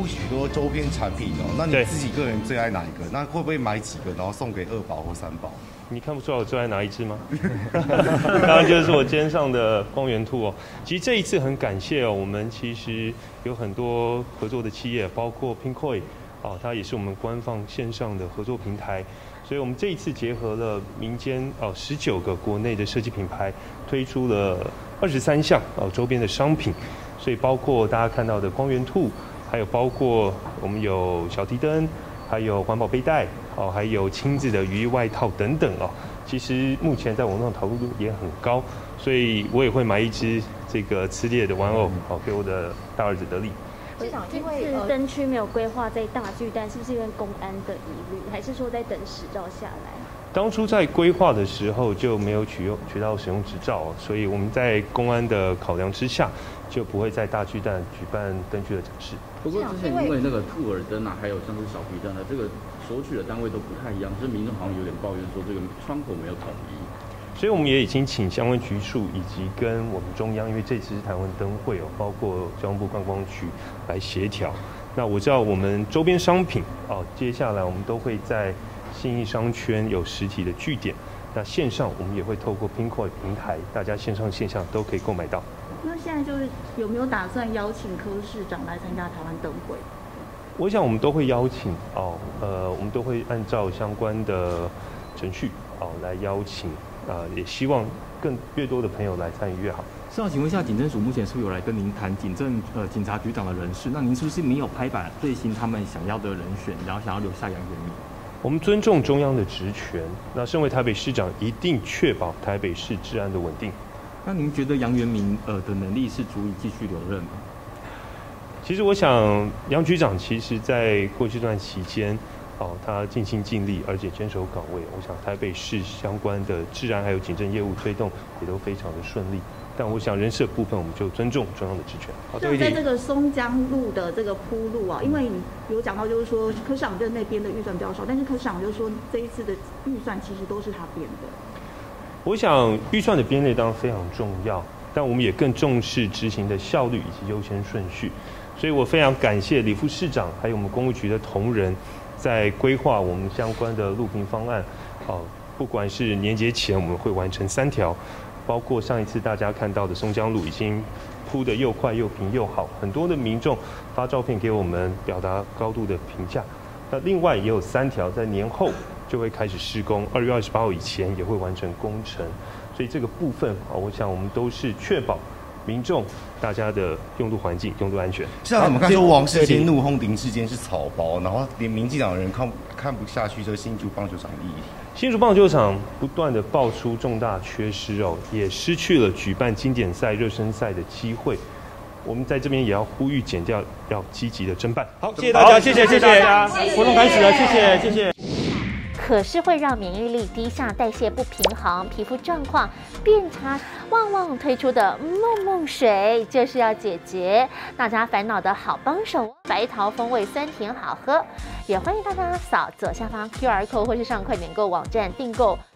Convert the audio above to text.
许多周边产品哦，那你对自己个人最爱哪一个？那会不会买几个，然后送给2宝或3宝？ 你看不出来我最爱哪一只吗？当然就是我肩上的光源兔哦。其实这一次很感谢哦，我们其实有很多合作的企业，包括 Pinkoi 哦，它也是我们官方线上的合作平台。所以我们这一次结合了民间19个国内的设计品牌，推出了23项周边的商品。所以包括大家看到的光源兔，还有包括我们有小提灯，还有环保背带，还有亲子的雨衣外套等等哦。其实目前在网络上讨论度也很高，所以我也会买一只这个磁铁的玩偶，给我的大儿子得利。 市长，因为灯区没有规划在大巨蛋，是不是因为公安的疑虑，还是说在等执照下来？ 当初在规划的时候就没有取到使用执照，所以我们在公安的考量之下，就不会在大巨蛋举办灯区的展示。 不过之前因为那个兔耳灯啊，还有像是小皮灯啊，这个索取的单位都不太一样，所以民众好像有点抱怨说这个窗口没有统一。 所以我们也已经请相关局处以及跟我们中央，因为这次是台湾灯会包括交通部观光局来协调。那我知道我们周边商品接下来我们都会在信义商圈有实体的据点。那线上我们也会透过 Pinkoi 平台，大家线上线下都可以购买到。 那现在就是有没有打算邀请柯市长来参加台湾灯会？ 我想我们都会邀请我们都会按照相关的程序来邀请。也希望越多的朋友来参与越好。 市长，请问一下，警政署目前是不是有来跟您谈警察局长的人事？那您是不是没有拍板最新他们想要的人选，然后想要留下杨元明？ 我们尊重中央的职权。那身为台北市长，一定确保台北市治安的稳定。 那您觉得杨元明的能力是足以继续留任吗？ 其实我想，杨局长其实在过去这段期间。他尽心尽力，而且坚守岗位。我想台北市相关的治安还有警政业务推动也都非常的顺利。但我想人事的部分，我们就尊重中央的职权。 像在这个松江路的这个铺路因为你有讲到，就是说柯市长任那边的预算比较少，但是柯市长就说这一次的预算其实都是他编的。 我想预算的编列当然非常重要，但我们也更重视执行的效率以及优先顺序。所以我非常感谢李副市长还有我们公务局的同仁。在规划我们相关的路平方案，不管是年节前我们会完成3条，包括上一次大家看到的松江路已经铺得又快又平又好，很多的民众发照片给我们表达高度的评价。那另外也有3条在年后就会开始施工，2月28号以前也会完成工程，所以这个部分我想我们都是确保民众大家的用路环境、用路安全。 像我们看说王世坚怒轰林世坚是草包，然后连民进党人看不下去这个新竹棒球场议题。 新竹棒球场不断的爆出重大缺失也失去了举办经典赛、热身赛的机会。我们在这边也要呼吁检调要积极的侦办。好，谢谢大家，谢谢大家，活动开始了，谢谢。 可是会让免疫力低下、代谢不平衡、皮肤状况变差。旺旺推出的梦梦水就是要解决大家烦恼的好帮手，白桃风味酸甜好喝。也欢迎大家扫左下方 QR code 或是上快点购网站订购。